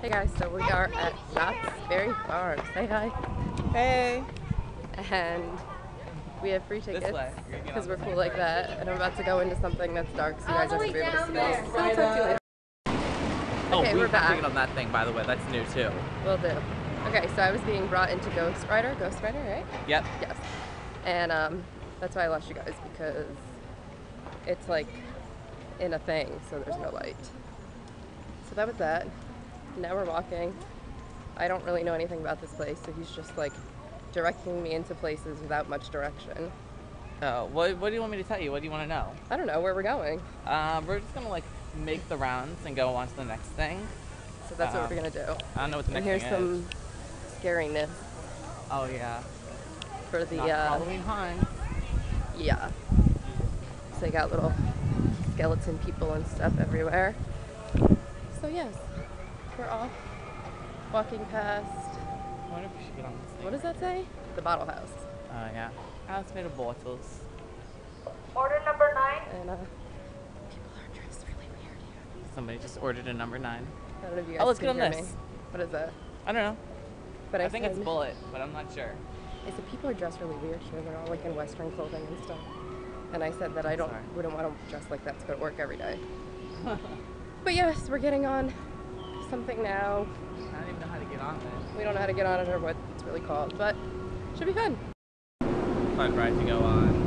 Hey guys, so we are at Knott's Berry Farm. Say hi. Hey. And we have free tickets because we're cool like that. And I'm about to go into something that's dark so you guys are going to be able to see. So I'll talk to you later. Okay, we're back. Ticket on that thing, by the way. That's new too. Will do. Okay, so I was being brought into Ghost Rider, right? Yep. Yes. And that's why I lost you guys, because it's like in a thing, so there's no light. So that was that. Now we're walking. I don't really know anything about this place, so he's just like directing me into places without much direction. Oh, what do you want me to tell you? What do you want to know? I don't know where we're going. We're just gonna like make the rounds and go on to the next thing. So that's what we're gonna do. I don't know what the next thing is. And here's some scariness. Oh yeah. For the Halloween Haunts. Yeah. So they got little skeleton people and stuff everywhere. So yes, we're off. Walking past. I wonder if we should get on this thing. What does that say? The Bottle House. Yeah. Oh, it's made of bottles. Order number 9. And people are dressed really weird here. Somebody just ordered a number 9. I don't know if you guys Oh, let's can get on hear this. me. What is that? I don't know. But I think it's Bullet, but I'm not sure. I said people are dressed really weird here. They're all like in Western clothing and stuff. And I said that I wouldn't want to dress like that to go to work every day. But yes, we're getting on something now. I don't even know how to get on this. We don't know how to get on it or what it's really called, but should be fun. Fun ride to go on.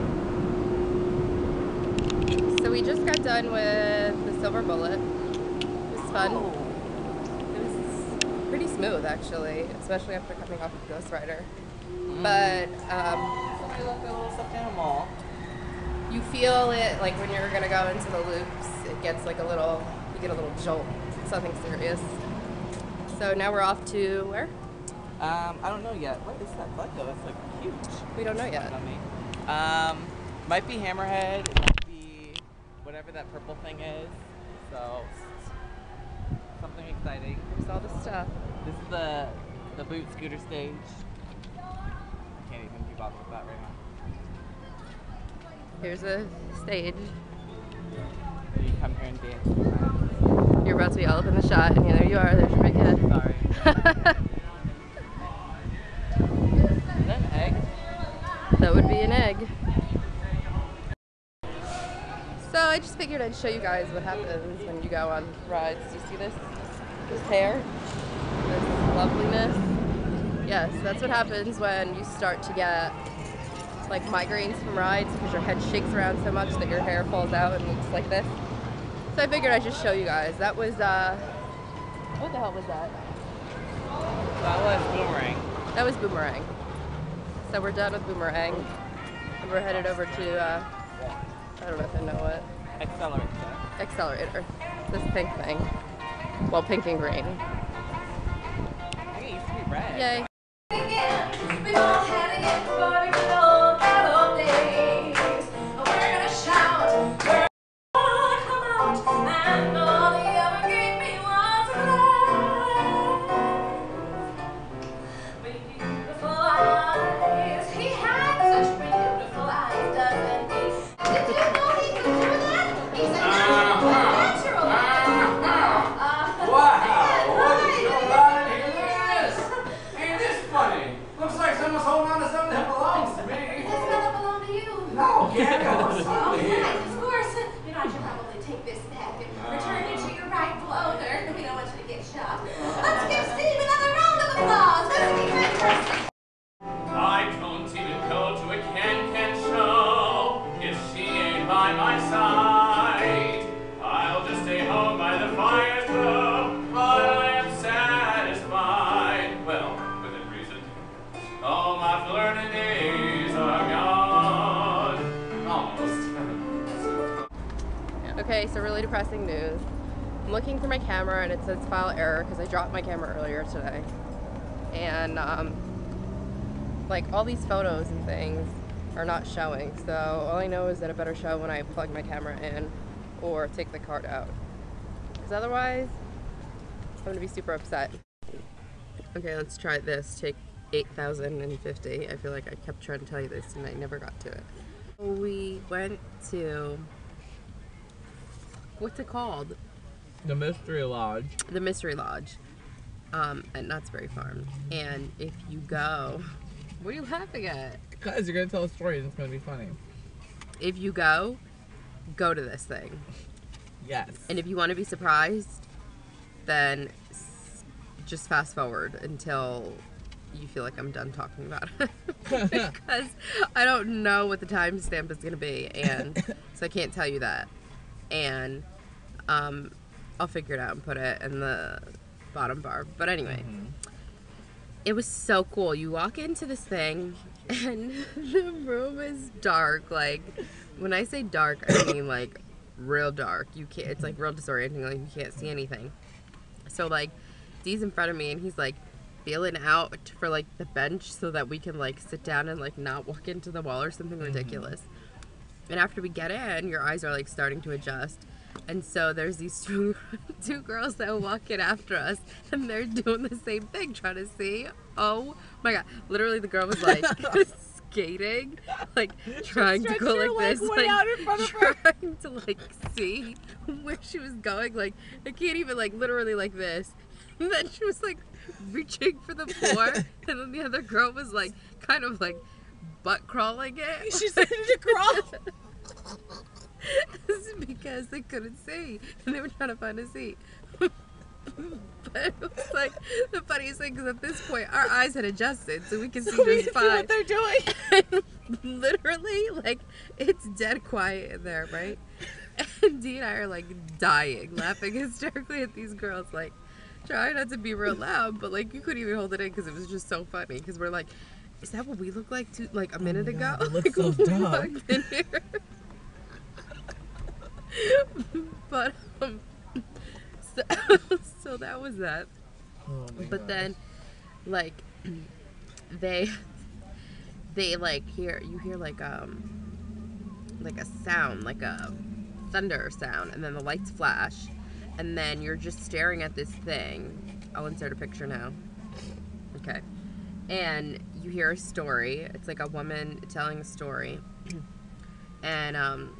So we just got done with the Silver Bullet. It was fun. Oh. It was pretty smooth actually, especially after coming off of Ghost Rider. But somebody left a little stuffed animal. you feel it like when you're gonna go into the loops, it gets like you get a little jolt. It's nothing serious. So now we're off to where? I don't know yet. What is that bug though? It's like huge. We don't know yet. Might be Hammerhead. It might be whatever that purple thing is. So something exciting. There's all this stuff. This is the boot scooter stage. I can't even keep up with that right now. Here's a stage. You come here and dance. You're about to be all up in the shot, and there you are. There's your big head. Sorry. Is that an egg? That would be an egg. So I just figured I'd show you guys what happens when you go on rides. Do you see this? This hair? This loveliness? Yes, that's what happens when you start to get like migraines from rides because your head shakes around so much that your hair falls out and looks like this. So I figured I'd just show you guys. That was, what the hell was that? That was Boomerang. That was Boomerang. So we're done with Boomerang. And we're headed over to, I don't know if I know what. Accelerator. This pink thing. Well, pink and green. I think it used to be red. Yay. Okay, so really depressing news. I'm looking for my camera and it says file error because I dropped my camera earlier today. And like all these photos and things are not showing. So all I know is that it better show when I plug my camera in or take the card out. Because otherwise, I'm gonna be super upset. Okay, let's try this. Take 8,050. I feel like I kept trying to tell you this and I never got to it. We went to, what's it called? The Mystery Lodge. The Mystery Lodge. at Knott's Berry Farm. And if you go, what are you laughing at? Because you're gonna tell a story and it's gonna be funny. If you go to this thing. Yes. And if you want to be surprised, then just fast forward until you feel like I'm done talking about it. Because I don't know what the timestamp is going to be, and so I can't tell you that. And I'll figure it out and put it in the bottom bar. But anyway, it was so cool. You walk into this thing, and the room is dark. Like, when I say dark, I mean like real dark. You can't. It's like real disorienting. Like, you can't see anything. So like, Dee's in front of me, and he's like feeling out for like the bench so that we can like sit down and like not walk into the wall or something ridiculous. And after we get in, your eyes are like starting to adjust. And so there's these two girls that walk in after us, and they're doing the same thing, trying to see. Oh my God. Literally, the girl was like skating, like trying to go like this, like trying to like see where she was going. Like, I can't even like literally like this. And then she was like reaching for the floor, and then the other girl was like kind of like butt crawling it. She started to crawl. This is because they couldn't see, and they were trying to find a seat. But it was like the funniest thing, because at this point our eyes had adjusted, so we can see just fine. What they're doing. And literally, like, it's dead quiet in there, right? And Dee and I are like dying, laughing hysterically at these girls, like trying not to be real loud, but like you couldn't even hold it in because it was just so funny. Because we're like, is that what we looked like a minute ago? It looks like, so when we dumb. walked in here. But so that was that. Oh my But gosh. then, like, they like you hear like a sound, like a thunder sound, and then the lights flash, and then you're just staring at this thing. I'll insert a picture now. Okay. And you hear a story. It's like a woman telling a story. And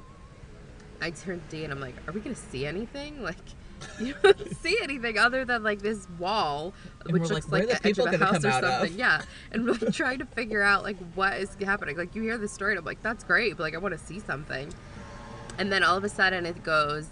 I turned to Dee and I'm like, are we gonna see anything? Like, you don't see anything other than like this wall, And which we're looks like, like where are the the edge of people a gonna house come or out of? something. Yeah. And we're like trying to figure out like what is happening. Like, you hear the story and I'm like, that's great, but like I want to see something. And then all of a sudden it goes,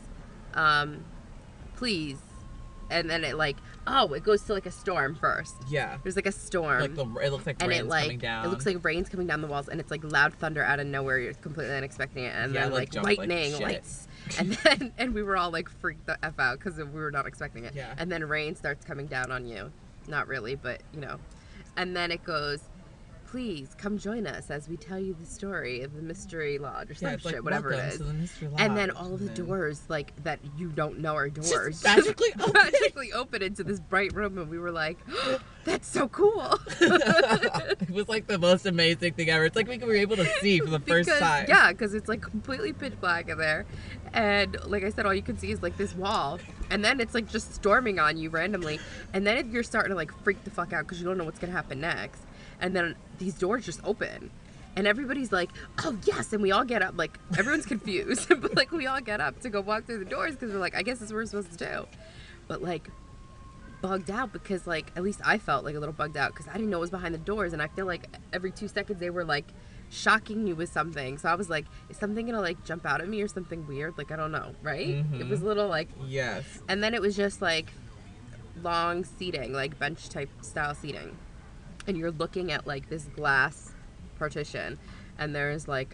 please. And then it like, it goes to like a storm first. Yeah. There's like a storm. Like it looks like and rain's it like coming down. it looks like rain's coming down the walls, and it's like loud thunder out of nowhere. You're completely unexpecting it, and Yeah, then like, like jump like lightning, shit. lights, and we were all like freaked the f out because we were not expecting it. Yeah. And then rain starts coming down on you, not really, but you know, and then it goes, please come join us as we tell you the story of the Mystery Lodge or some it's shit, like, whatever it welcome is. to the Mystery And then Lodge. all of the And then- doors, like, that you don't know are doors, Just magically open. magically open into this bright room, and we were like, that's so cool. It was like the most amazing thing ever. It's like we were able to see for the first time. Yeah, because it's like completely pitch black in there. And like I said, all you can see is like this wall. And then it's like just storming on you randomly. And then you're starting to like freak the fuck out because you don't know what's going to happen next. And then these doors just open. And everybody's like, oh yes. And we all get up. Like, everyone's confused. But like, we all get up to go walk through the doors because we're like, I guess this is what we're supposed to do. But like, bugged out because like, at least I felt like a little bugged out because I didn't know what was behind the doors. And I feel like every 2 seconds they were like shocking you with something. So I was like, is something gonna like jump out at me or something weird? Like, I don't know, right? It was a little like, Yes. and then it was just like long seating, like bench type style seating. And you're looking at like this glass partition, and there's like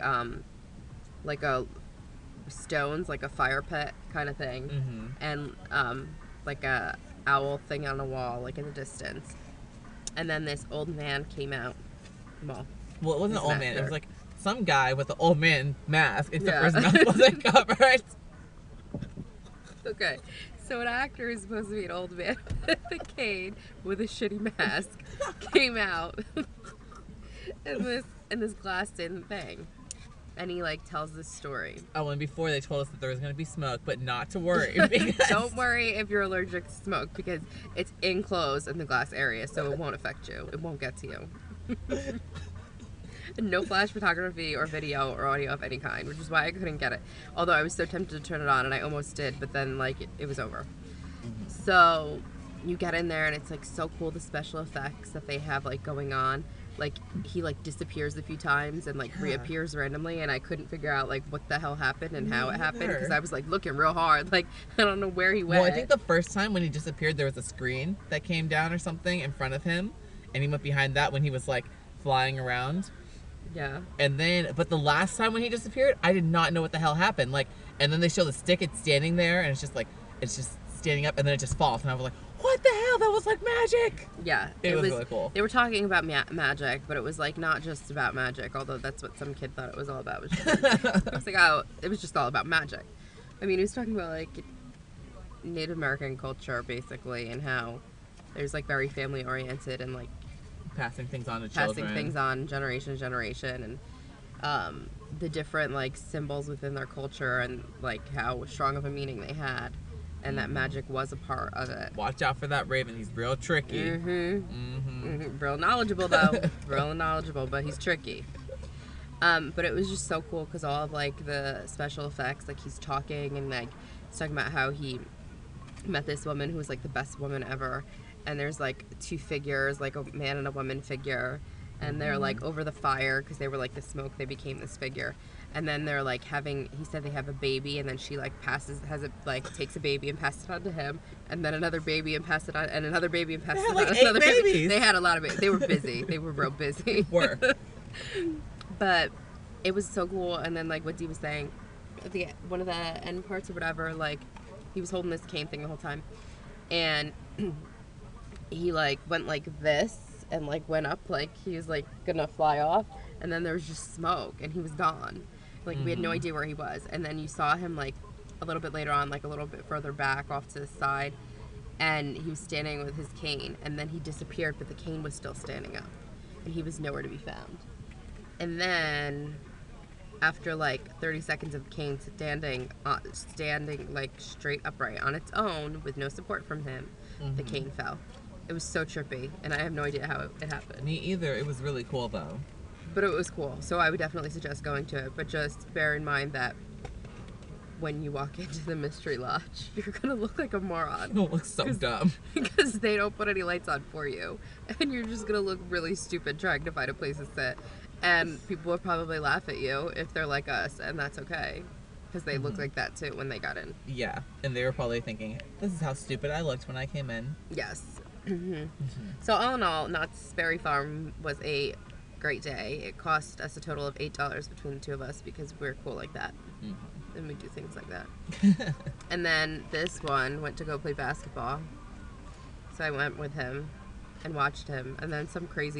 a stones, like a fire pit kind of thing, and like a owl thing on a wall, like in the distance. And then this old man came out. Well, Well, it wasn't He's an old an man. It actor. was like some guy with an old man mask, except Yeah. for his mouth wasn't covered. okay. So an actor is supposed to be an old man with a cane with a shitty mask came out in this glassed in thing, and he like tells this story. Oh, and before they told us that there was going to be smoke, but not to worry. Because Don't worry if you're allergic to smoke because it's enclosed in the glass area, so it won't affect you. It won't get to you. No flash photography or video or audio of any kind, which is why I couldn't get it. Although I was so tempted to turn it on, and I almost did, but then like it was over. So you get in there and it's like so cool, the special effects that they have like going on. Like he like disappears a few times and like reappears randomly, and I couldn't figure out like what the hell happened and how it happened, because I was like looking real hard, like I don't know where he went. Well, I think the first time when he disappeared, there was a screen that came down or something in front of him, and he went behind that when he was like flying around. Yeah. And then, but the last time when he disappeared, I did not know what the hell happened. Like, and then they show the stick, it's standing there, and it's just standing up, and then it just falls, and I was like, what the hell? That was like magic. Yeah, it was really cool. They were talking about magic, but it was like not just about magic, although that's what some kid thought it was all about. It was like, oh, it was just all about magic. I mean, he was talking about like Native American culture basically, and how there's like very family oriented and like passing things on to children. Passing things on generation to generation, and the different like symbols within their culture, and like how strong of a meaning they had. And that magic was a part of it. Watch out for that Raven. He's real tricky. Real knowledgeable, though. Real knowledgeable, but he's tricky. But it was just so cool because all of, like, the special effects, like, he's talking and, like, he's talking about how he met this woman who was, like, the best woman ever. And there's, like, two figures, like, a man and a woman figure. And they're, like, over the fire because they were, like, the smoke. They became this figure. And then they're like he said they have a baby, and then she like takes a baby and passes it on to him, and then another baby and passes it on, and another baby and passes it on. Like another 8 babies. Baby. They had a lot of babies. They were busy. They were real busy. But it was so cool. And then like what Dee was saying, at the one of the end parts or whatever, like he was holding this cane thing the whole time, and he like went like this and like went up like he was like gonna fly off, and then there was just smoke and he was gone. Like, we had no idea where he was. And then you saw him, like, a little bit later on, like, a little bit further back off to the side. And he was standing with his cane. And then he disappeared, but the cane was still standing up. And he was nowhere to be found. And then, after, like, 30 seconds of the cane standing, like, straight upright on its own, with no support from him, the cane fell. It was so trippy. And I have no idea how it happened. Me either. It was really cool, though. But it was cool, so I would definitely suggest going to it. But just bear in mind that when you walk into the Mystery Lodge, you're gonna look like a moron. You'll look so dumb. Because they don't put any lights on for you. And you're just gonna look really stupid trying to find a place to sit. And people will probably laugh at you if they're like us, and that's okay. Because they looked like that too when they got in. Yeah, and they were probably thinking, this is how stupid I looked when I came in. Yes. So all in all, Knott's Berry Farm was a great day. It cost us a total of $8 between the two of us because we're cool like that. And we do things like that. And then this one went to go play basketball. So I went with him and watched him. And then some crazy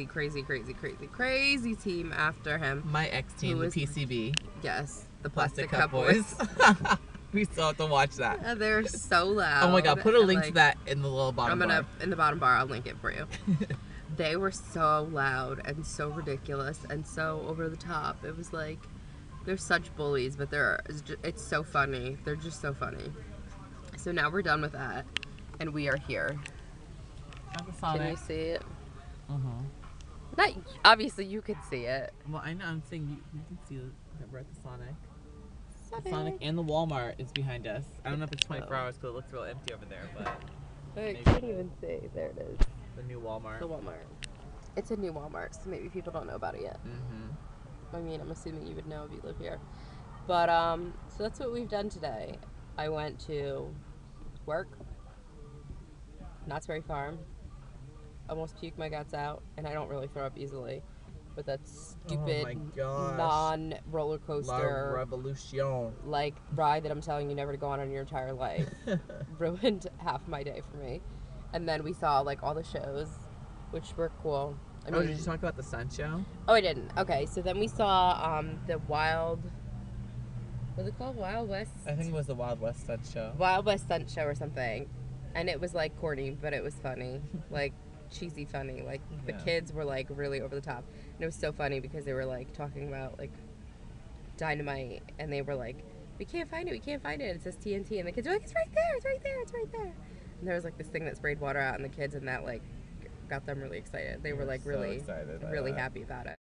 team after him. My ex-team, the PCB. Yes, the Plastic Cup Boys. We still have to watch that. And they're so loud. Oh my god, put a link to that in the little bottom bar. In the bottom bar, I'll link it for you. They were so loud and so ridiculous and so over the top. It was like, they're such bullies, but it's so funny. They're just so funny. So now we're done with that, and we are here. Can you see it? Not, obviously you could see it. Well, I know, I'm saying you can see that we're at the Sonic. The Sonic and the Walmart is behind us. I don't know if it's 24 hours because it looks real empty over there, but I can't even see. There it is. The new Walmart. The Walmart. It's a new Walmart, so maybe people don't know about it yet. I mean, I'm assuming you would know if you live here. But, so that's what we've done today. I went to work, Knott's Berry Farm, almost puked my guts out, and I don't really throw up easily. But that stupid non-roller coaster La Revolution like ride that I'm telling you never to go on in your entire life ruined half my day for me. And then we saw like all the shows, which were cool. I mean, did you talk about the Sun Show? Oh, I didn't. Okay, so then we saw the Wild. Was it called Wild West? I think it was the Wild West Stunt Show. Wild West Stunt Show or something, and it was like corny, but it was funny, like cheesy funny. Like the kids were like really over the top, and it was so funny because they were like talking about like dynamite, and they were like, we can't find it, it says TNT, and the kids were like, it's right there, and there was like this thing that sprayed water out on the kids, and that like got them really excited. They were like really, really happy about it.